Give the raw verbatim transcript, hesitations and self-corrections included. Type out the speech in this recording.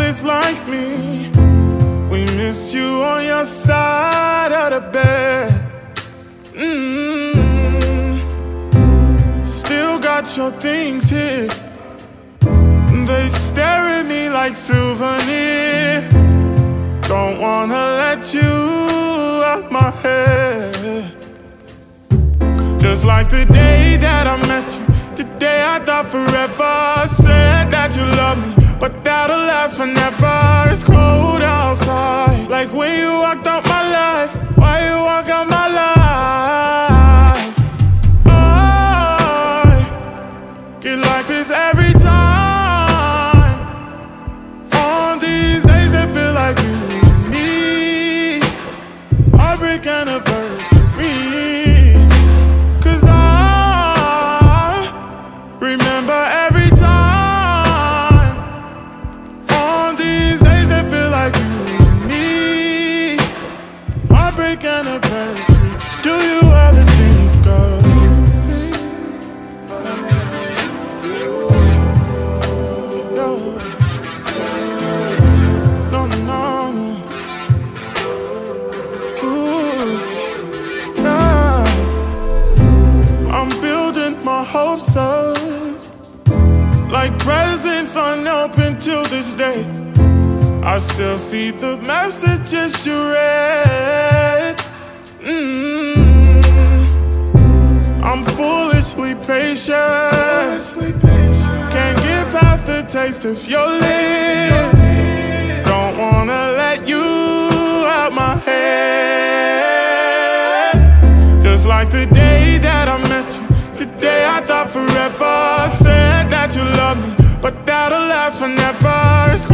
just like me. We miss you on your side of the bed. Mm-hmm. Still got your things here. They stare at me like souvenirs. Don't wanna let you out my head. Just like the day that I met you, the day I thought forever. Said that you love me, but that'll last forever. It's cold outside, like when you walked out my life. Why you walk out my life? I get like this every time. On these days that feel like you and me. Heartbreak anniversary. Cause I remember every time. On these days that feel like you and me. Heartbreak anniversary. Do you ever think of me? No, no, no, no. Ooh, nah. I'm building my hopes up, like presents unopened till this day. I still see the messages you read. Mm-hmm. I'm foolishly patient. Can't get past the taste of your lips. Don't wanna let you out my head. Just like the day that I met you, the day I thought forever. Said that you love me, but that'll last forever. It's